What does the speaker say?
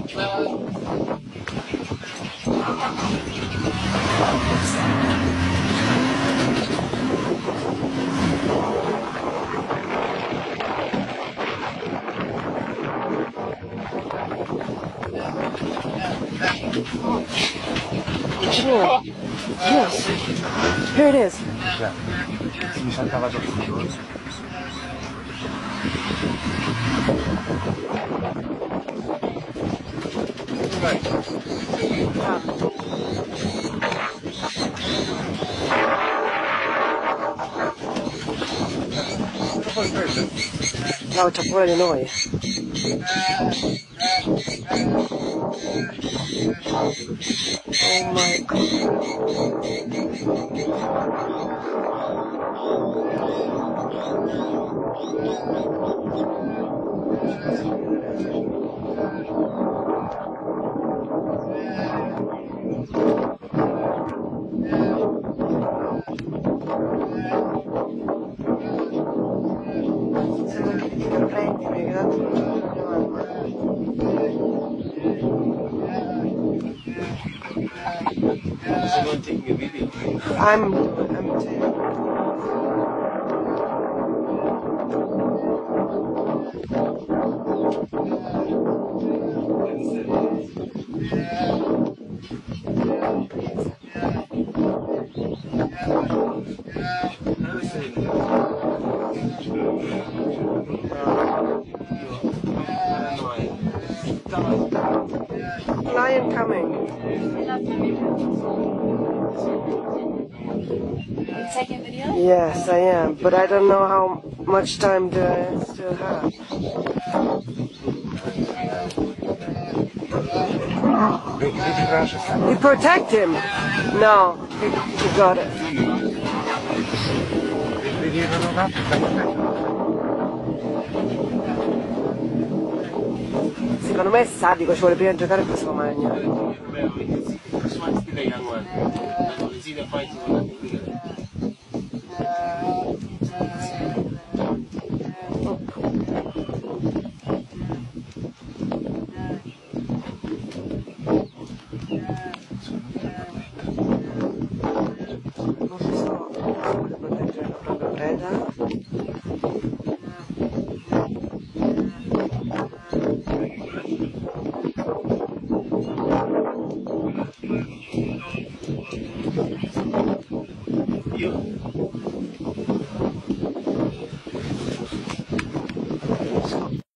Yeah. Yes. Here it is. Yeah. Mi saltava dopo. No, c'ha paura di noi. Oh my God. Sembra che ti dica prendi, perché tanto non c'è la mia mamma. So you want to take a video? I'm taking. Lion coming. Taking video? Yes, I am, but I don't know how much time do I still have. You protect him? No, you got it. Secondo me è sadico, ci vuole prima giocare e poi se lo mangia.